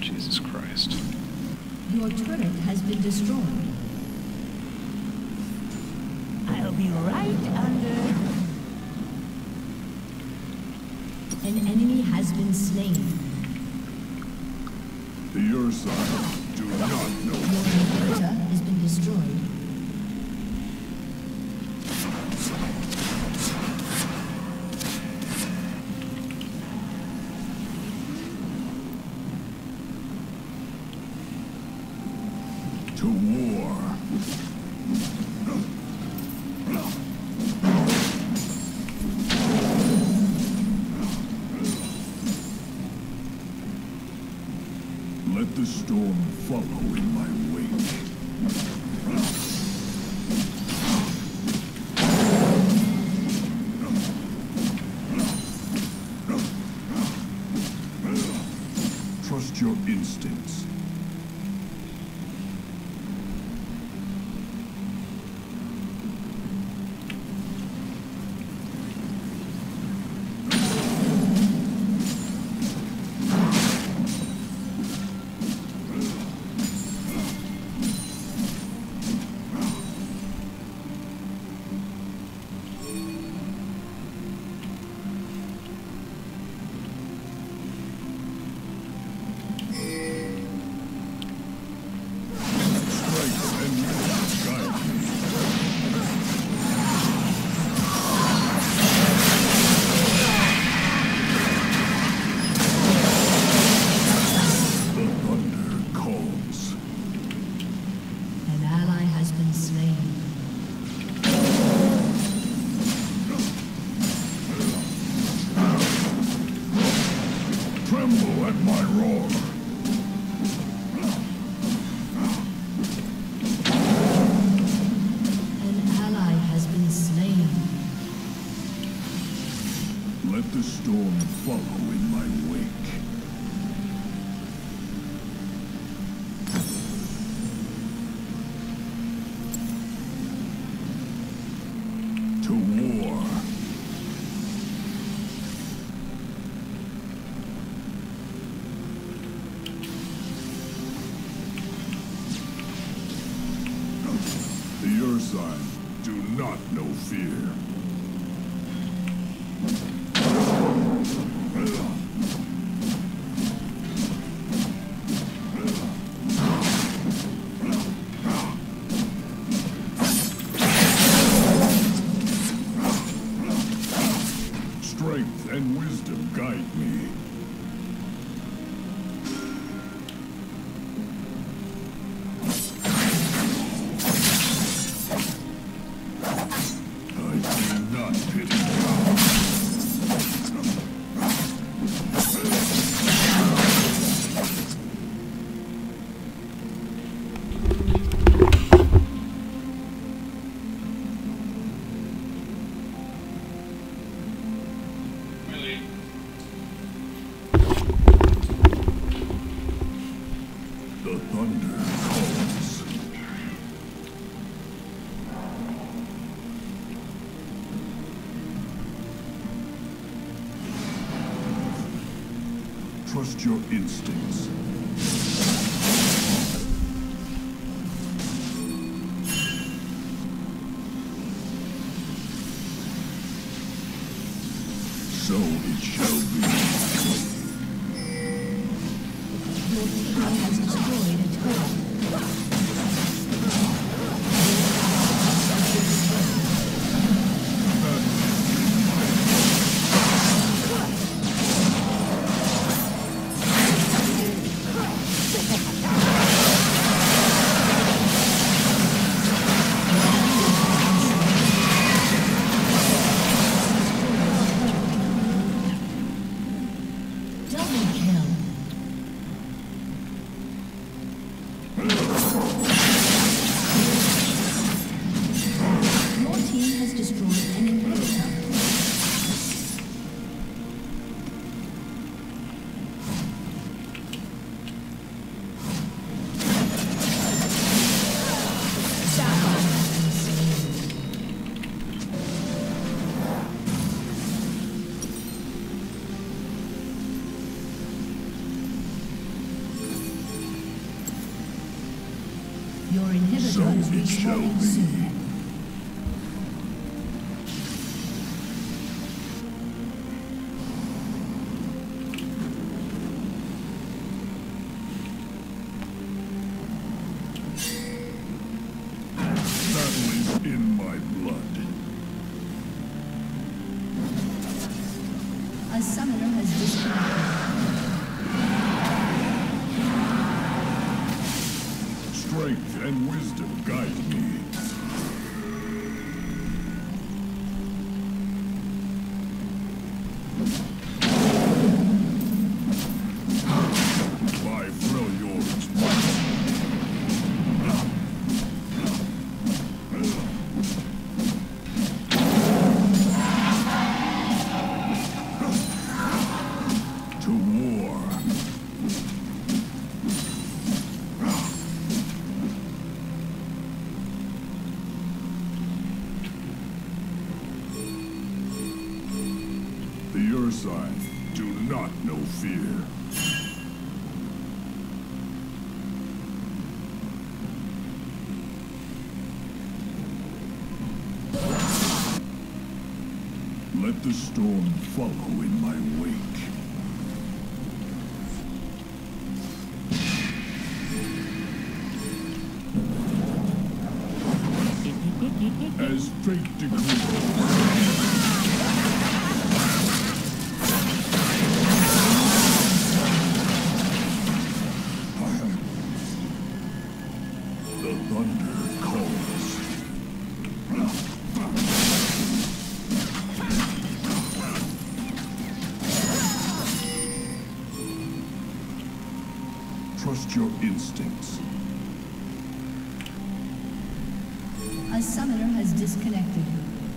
Jesus Christ. Your turret has been destroyed. I'll be right under. An enemy has been slain. The Ursine do not know. Your inhibitor has been destroyed. To war. Let the storm follow in my wake. Trust your instincts. Tremble at my roar. An ally has been slain. Let the storm follow in my wake. To war. The Ursine do not know fear. Strength and wisdom guide me. I do not pity God. The thunder calls. Trust your instincts. So it shall be. Your team has destroyed a turret. Double kill. Your inhibitor So is it shall respawning be. soon. Battle is in my blood. A summoner has disconnected. Strength and wisdom guide me. By Freljord's might. To war. The Ursine do not know fear. Let the storm follow in my wake. As fate decrees. The thunder calls. Trust your instincts. A summoner has disconnected.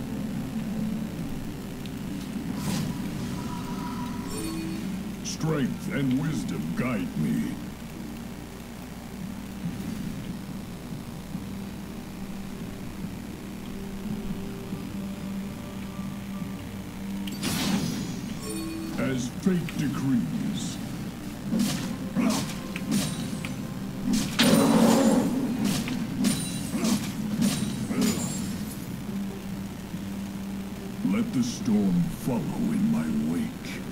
Strength and wisdom guide me. As fate decrees. Let the storm follow in my wake.